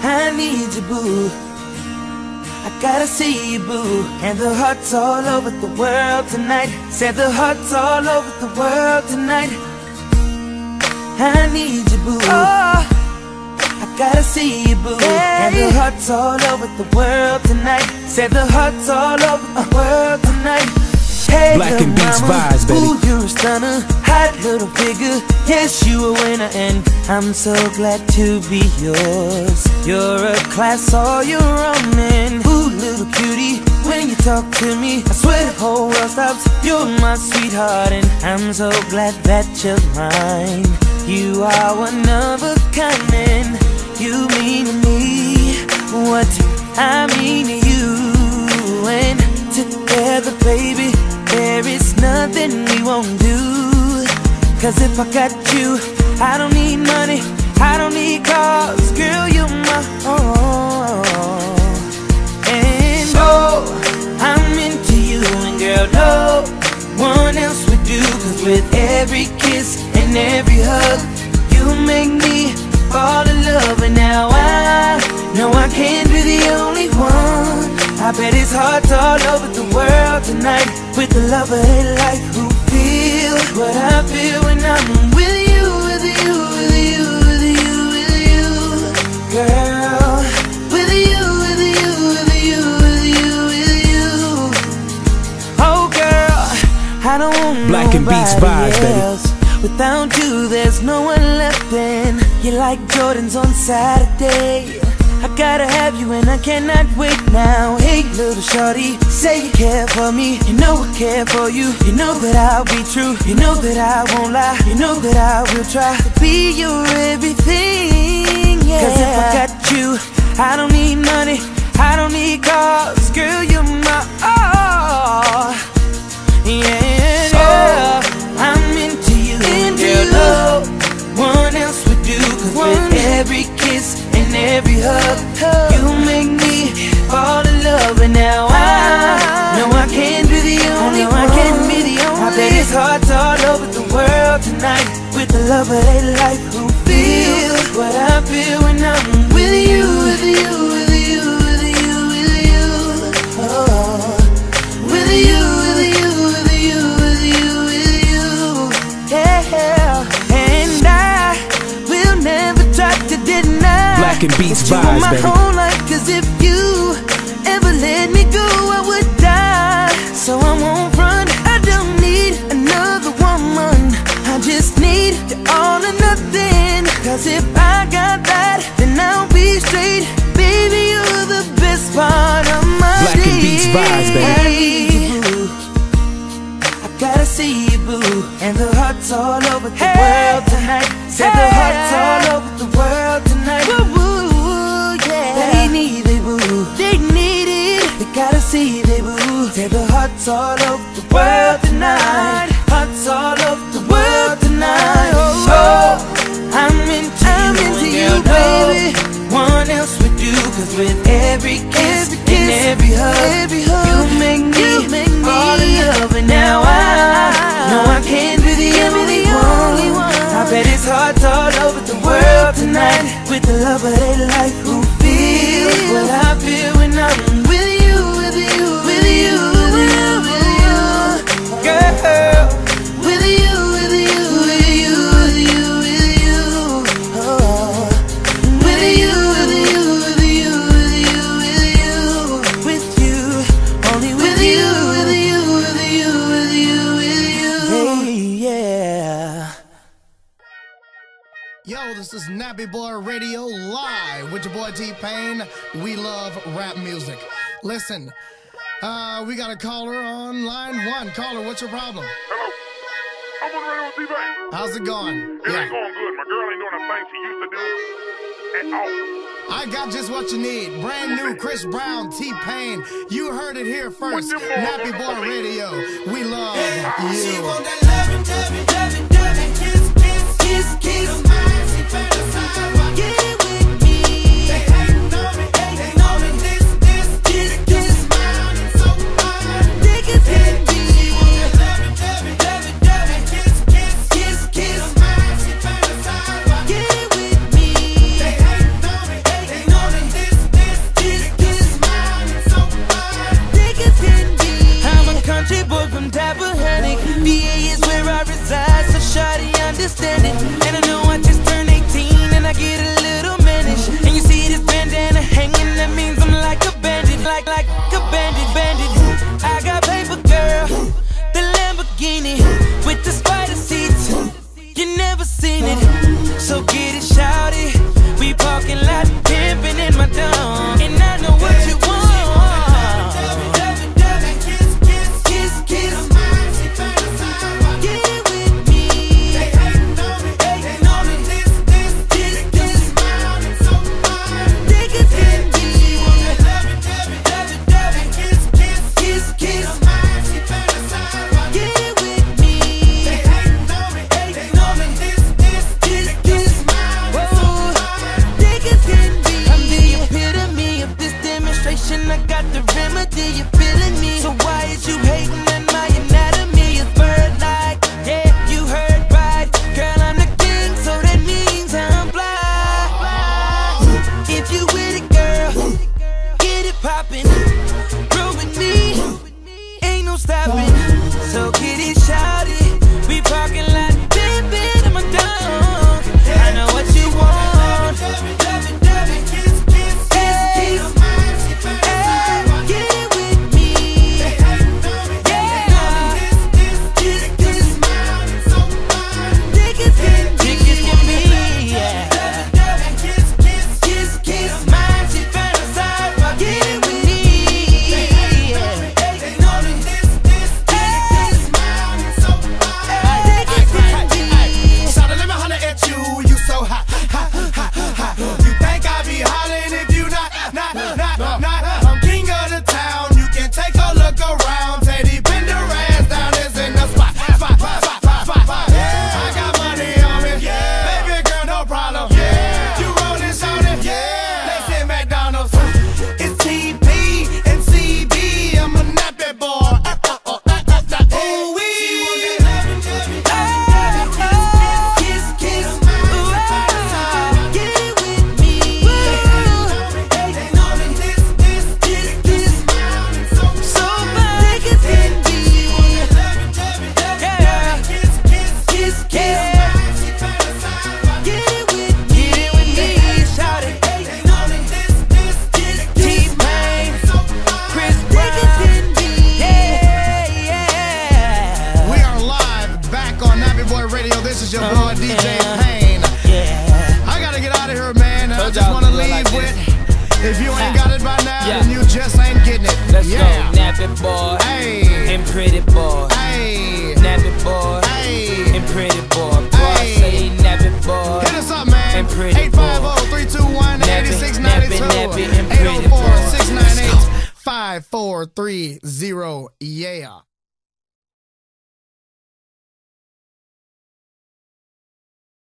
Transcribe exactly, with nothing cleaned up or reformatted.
I need you, boo. I gotta see you, boo. And the hearts all over the world tonight. Said the hearts all over the world tonight. I need you, boo. Oh, I gotta see you, boo. Hey. And the hearts all over the world tonight. Said the hearts all over the world tonight. Hey, Black and Beats vibes, baby. Ooh, you're a stunner, hot little figure. Yes, you a winner, and I'm so glad to be yours. You're a class all your own, and ooh, little cutie, when you talk to me, I swear the whole world stops. You're my sweetheart, and I'm so glad that you're mine. You are one of a kind, and you mean to me what I mean to you. And together, baby, there is nothing we won't do. Cause if I got you, I don't need money, I don't need cars. Girl, you're my all. And oh, I'm into you, and girl, no one else would do. Cause with every kiss and every hug, you make me fall in love. And now I know I can't be the only one. I bet it's hearts all over the world tonight, with the love of their life who feel what I feel when I'm with you, with you, with you, with you, with you, girl. With you, with you, with you, with you, with you. Oh girl, I don't want Black and Beats vibes, else. Baby. Without you, there's no one left, and you're like Jordans on Saturday. I gotta have you and I cannot wait now. Hey little shorty, say you care for me. You know I care for you. You know that I'll be true. You know that I won't lie. You know that I will try to be your everything, yeah. Cause if I got you, I don't need money, I don't need cars. Girl, you're my all. Yeah, girl, I'm into you, into girl, no one else would do. Cause with every kiss and every hug, you make me fall in love. And now I know I can't be the only one. I can't be the only. I bet it's hearts all over the world tonight, with the love of their life who feel what I feel when I'm with you, with you, with you, with you, with you. Oh, with you, with you, with you, with you, with you. Yeah, and I will never try to deny Black and Beats vibes, my baby. whole life, cause if you ever let me go, I would die. So I won't run, I don't need another woman. I just need the all or nothing. Cause if I got that, then I'll be straight. Baby, you're the best part of my Black day. and Beats vibes, baby. I gotta see you, boo. And the hearts all over the hey. world tonight. Said hey. the hearts all over the world tonight. Woo, woo, yeah. They need it, boo. They need it. They gotta see it, boo. Said the hearts all over the world tonight. Hearts all over the world tonight. Oh, oh. I'm into I'm you, into you, baby. One else would do. Cause with every kiss, every kiss and every hug, every hug, you make me, you make me fall in love. And now I know I can't be the only one. one. I bet it's hearts all over the world tonight, with the love of their life who feel what I feel when I'm with you, with you, with you, with you, with you, girl. With you, with you, with you, with you, with you. Oh, with you, with you, with you, with you, with you, with you, only with you, with you, with you, with you, with you. Hey, yeah. Yo, this is Nappy Boy Radio live with your boy T-Pain. We love rap music. Listen, uh, we got a caller on line one. Caller, what's your problem? Hello. I'm on the radio with T-Pain. How's it going? It yeah. ain't going good. My girl ain't doing the thing she used to do at all. I got just what you need. Brand new Chris Brown, T-Pain. You heard it here first. Nappy Boy Radio. We love you. She want that loving, loving, loving, loving, kiss, kiss, kiss, kiss. She fantasize while get with me. They hating on me, hating on me. This, this, this, this, smile is so fine. They can feel me. She want that loving, loving, loving, loving, kiss, kiss, kiss, kiss. She fantasize while get with me. They hating on me, hating on me. So get it, shout it. We parking lot pimping in my dome, and I know what you want. I got the remedy, you feeling me? So why is you hating on my anatomy? It's bird-like, yeah, you heard right. Girl, I'm the king, so that means I'm fly. If you with it, girl, get it poppin'. Grow with me, ain't no stopping. So get it, shout it. We parking lot, pimpin' in my dome. I know what you want. This is your boy D J Payne. Yeah. I gotta get out of here, man. I just wanna leave like with, if you ain't got it by now, yeah, then you just ain't getting it. Let's yeah. go, Nappy boy. Hey. And pretty boy. Hey. Nappy boy. Hey. And pretty boy. Boy, hey. Say Nappy boy. Hit us up, man. And pretty eight five zero, three two one, eight six nine two. Nappy, nappy, and eight oh four, six nine eight, five four three zero. Yeah.